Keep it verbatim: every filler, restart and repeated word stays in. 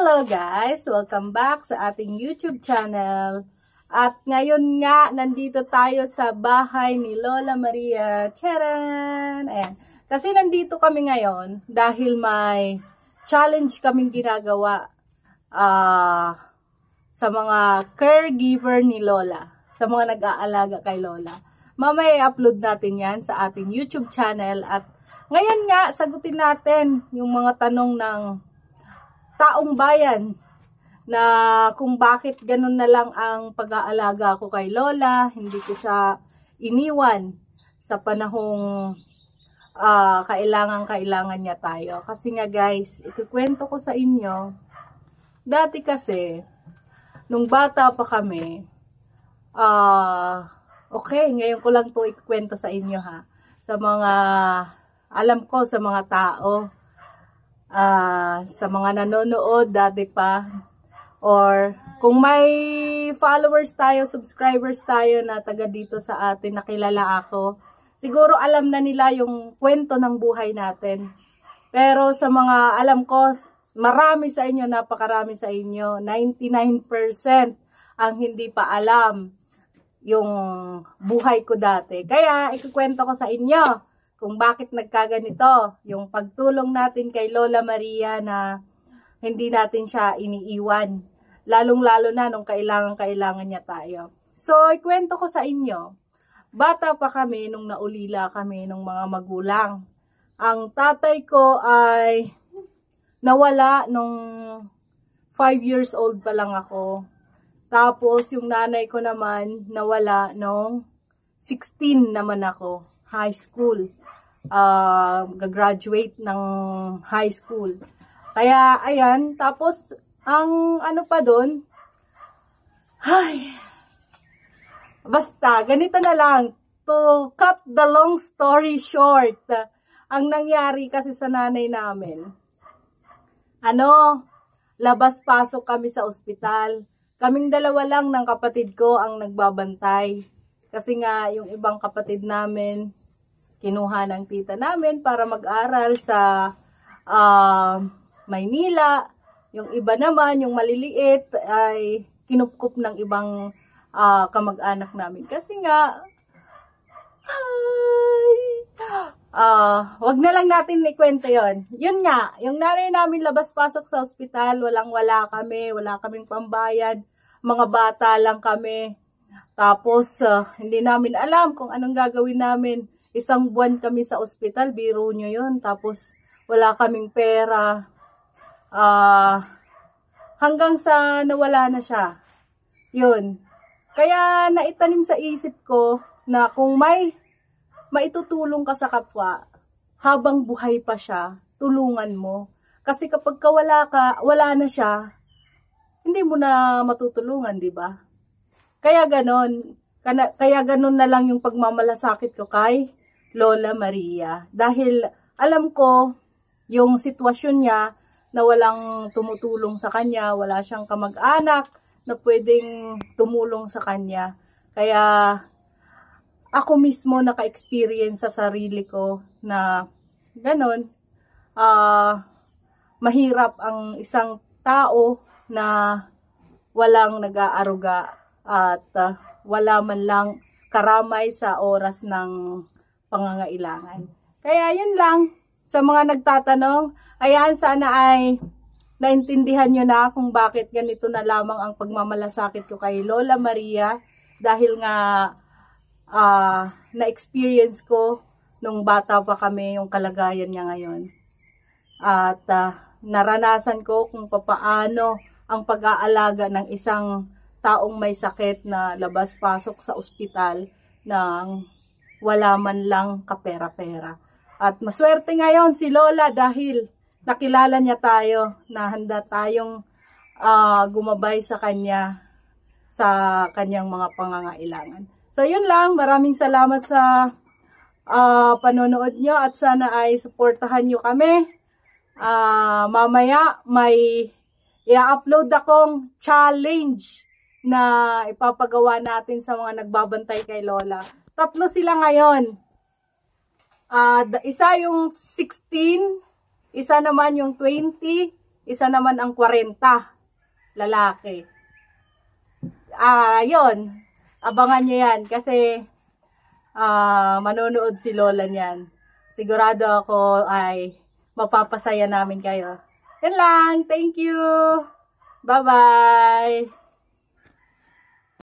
Hello guys! Welcome back sa ating YouTube channel. At ngayon nga, nandito tayo sa bahay ni Lola Maria. Charan! Ayan. Kasi nandito kami ngayon dahil may challenge kaming ginagawa uh, sa mga caregiver ni Lola. Sa mga nag-aalaga kay Lola. Mamaya i-upload natin yan sa ating YouTube channel. At ngayon nga, sagutin natin yung mga tanong ng taong bayan na kung bakit ganun na lang ang pag-aalaga ko kay Lola, hindi ko siya iniwan sa panahong uh, kailangan-kailangan niya tayo. Kasi nga guys, ikukwento ko sa inyo, dati kasi, nung bata pa kami, uh, okay, ngayon ko lang to ikukwento sa inyo ha, sa mga, alam ko sa mga tao, Uh, sa mga nanonood dati pa, or kung may followers tayo, subscribers tayo na taga dito sa atin, nakilala ako, siguro alam na nila yung kwento ng buhay natin. Pero sa mga alam ko, marami sa inyo, napakarami sa inyo, ninety-nine percent ang hindi pa alam yung buhay ko dati. Kaya ikukwento ko sa inyo kung bakit nagkaganito, yung pagtulong natin kay Lola Maria na hindi natin siya iniiwan, lalong-lalo na nung kailangan-kailangan niya tayo. So, ikwento ko sa inyo, bata pa kami nung naulila kami ng mga magulang. Ang tatay ko ay nawala nung five years old pa lang ako. Tapos, yung nanay ko naman nawala nung sixteen naman ako, high school. Uh, gagraduate ng high school. Kaya, ayan, tapos, ang ano pa doon, ay, basta, ganito na lang, to cut the long story short, ang nangyari kasi sa nanay namin, ano, labas-pasok kami sa ospital. Kaming dalawa lang ng kapatid ko ang nagbabantay. Kasi nga, yung ibang kapatid namin, kinuha ng tita namin para mag-aral sa uh, Maynila. Yung iba naman, yung maliliit, ay kinupkup ng ibang uh, kamag-anak namin. Kasi nga, ay, uh, wag na lang natin ikwento yon. Yun nga, yung nanay namin labas-pasok sa ospital, walang-wala kami, wala kaming pambayad, mga bata lang kami. Tapos, uh, hindi namin alam kung anong gagawin namin. Isang buwan kami sa ospital, biro nyo yun. Tapos, wala kaming pera. Uh, hanggang sa nawala na siya. Yun. Kaya, naitanim sa isip ko na kung may maitutulong ka sa kapwa, habang buhay pa siya, tulungan mo. Kasi kapag wala ka, wala na siya, hindi mo na matutulungan, di ba? Kaya ganon, kaya ganon na lang yung pagmamalasakit ko kay Lola Maria. Dahil alam ko yung sitwasyon niya na walang tumutulong sa kanya, wala siyang kamag-anak na pwedeng tumulong sa kanya. Kaya ako mismo naka-experience sa sarili ko na ganon, uh, mahirap ang isang tao na walang nag-aaruga at uh, wala man lang karamay sa oras ng pangangailangan. Kaya yun lang, sa mga nagtatanong, ayan, sana ay naintindihan nyo na kung bakit ganito na lamang ang pagmamalasakit ko kay Lola Maria, dahil nga uh, na-experience ko nung bata pa kami yung kalagayan niya ngayon. At uh, naranasan ko kung papaano ang pag-aalaga ng isang taong may sakit na labas-pasok sa ospital nang wala man lang kapera-pera. At maswerte ngayon si Lola dahil nakilala niya tayo, na handa tayong uh, gumabay sa kanya sa kanyang mga pangangailangan. So yun lang, maraming salamat sa uh, panonood nyo at sana ay suportahan nyo kami. Uh, mamaya may i-upload akong challenge na ipapagawa natin sa mga nagbabantay kay Lola. Tatlo sila ngayon. Uh, isa yung sixteen, isa naman yung twenty, Isa naman ang forty, lalaki. Ah, yun. Abangan nyo yan kasi ah, manonood si Lola niyan. Sigurado ako ay mapapasaya namin kayo. Yan lang. Thank you. Bye-bye.